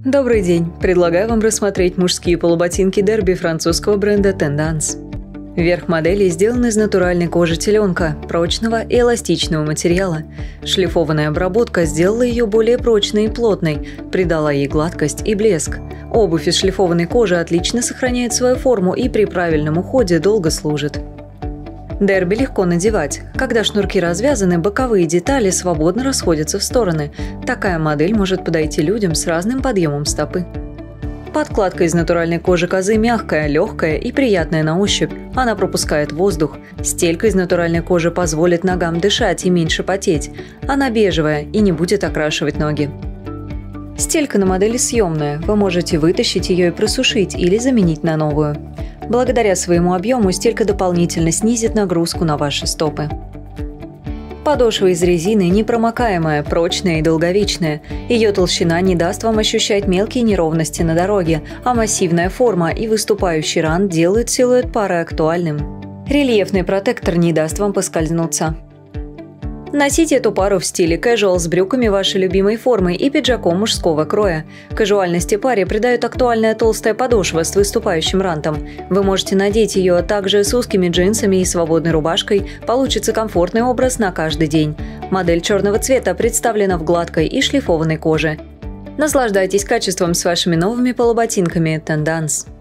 Добрый день! Предлагаю вам рассмотреть мужские полуботинки Дерби французского бренда Tendance. Верх модели сделан из натуральной кожи теленка, прочного и эластичного материала. Шлифованная обработка сделала ее более прочной и плотной, придала ей гладкость и блеск. Обувь из шлифованной кожи отлично сохраняет свою форму и при правильном уходе долго служит. Дерби легко надевать. Когда шнурки развязаны, боковые детали свободно расходятся в стороны. Такая модель может подойти людям с разным подъемом стопы. Подкладка из натуральной кожи козы мягкая, легкая и приятная на ощупь. Она пропускает воздух. Стелька из натуральной кожи позволит ногам дышать и меньше потеть. Она бежевая и не будет окрашивать ноги. Стелька на модели съемная. Вы можете вытащить ее и просушить или заменить на новую. Благодаря своему объему стелька дополнительно снизит нагрузку на ваши стопы. Подошва из резины непромокаемая, прочная и долговечная. Ее толщина не даст вам ощущать мелкие неровности на дороге, а массивная форма и выступающий рант делают силуэт пары актуальным. Рельефный протектор не даст вам поскользнуться. Носите эту пару в стиле casual с брюками вашей любимой формы и пиджаком мужского кроя. Кажуальности паре придает актуальная толстая подошва с выступающим рантом. Вы можете надеть ее также с узкими джинсами и свободной рубашкой. Получится комфортный образ на каждый день. Модель черного цвета представлена в гладкой и шлифованной коже. Наслаждайтесь качеством с вашими новыми полуботинками Tendance.